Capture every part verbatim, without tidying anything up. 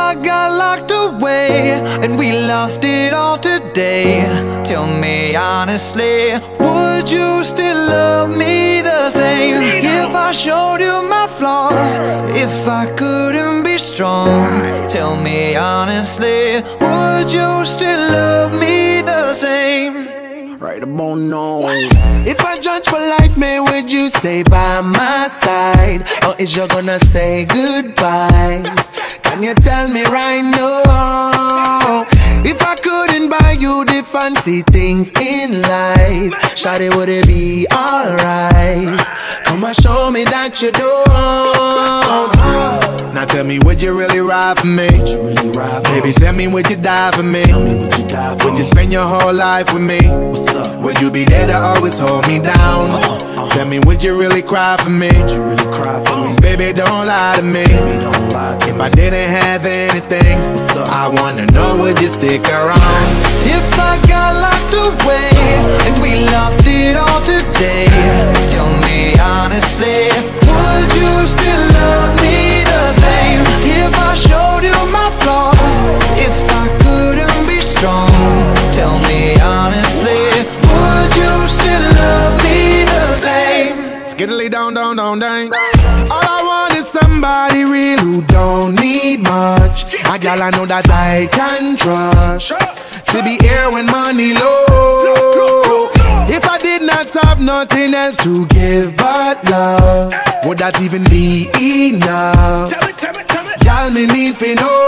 I got locked away and we lost it all today, tell me honestly, would you still love me the same? If I showed you my flaws, if I couldn't be strong, tell me honestly, would you still love me the same? Right about now. If I judge for life, man, would you stay by my side? Or is you gonna say goodbye? Can you tell me right now? If I couldn't buy you the fancy things in life, shawty, would it be alright? Come and show me that you don't. Now tell me, would you really ride for me? Really ride for Baby, tell me, would you die for me? me would, you die for would you spend your whole life with me? Would you be there to always hold me down? Uh -huh, uh -huh. Tell me, would you really cry for me? Would you really cry for me? Baby, don't lie to me. Baby, don't lie to if me. I didn't have anything, I wanna know, would you stick around? If I got locked away and we lost it all today, tell me honestly, would you still love me the same? If I showed you my flaws, if I couldn't be strong, tell me honestly, would you still love me the same? Skiddly down, down, down, down. All I want is somebody real who don't need much. A gal I know that I can trust, to be here when money low. If I did not have nothing else to give but love, would that even be enough? Y'all me need to know.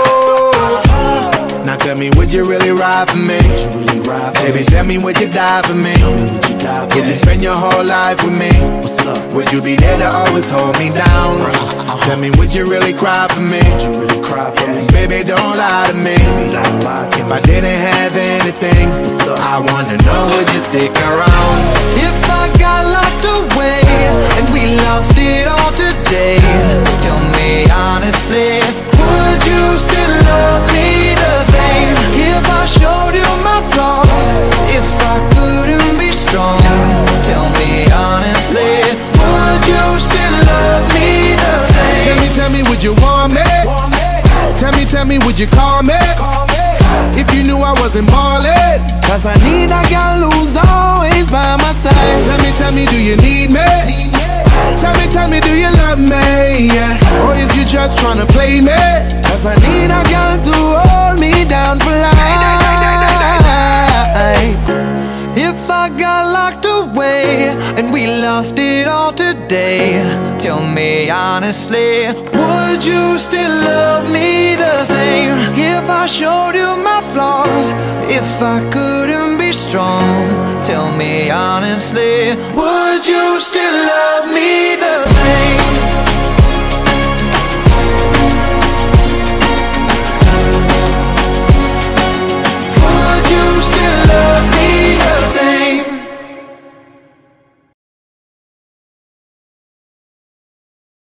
Now tell me, would you really ride for me? Really ride for Baby, me? Tell me, would you die for me? Would you, die for would you spend your whole life with me? What's up? Would you be there to always hold me down? Uh-huh. Tell me, would you really cry for me? Would you really cry for me? Baby, don't lie to me. Baby, don't lie to if me. I didn't have anything, I wanna know, would you stick around? If I got locked away and we lost it all today, tell me honestly, would you still love me the same? If I showed you my flaws, if I couldn't be strong, tell me honestly, would you still love me the same? Tell me, tell me, would you want me? Want me? Tell me, tell me, would you call me? Call me. If you knew I wasn't ballin', cause I need a girl who's always by my side. Tell me, tell me, do you need me? Need me. Tell me, tell me, do you love me? Yeah. Or is you just tryna play me? Cause I need a girl to hold me down for life. If I got locked away and we lost it all today, tell me honestly, would you still love me the same? If I showed you my flaws, if I couldn't be strong, tell me honestly, would you still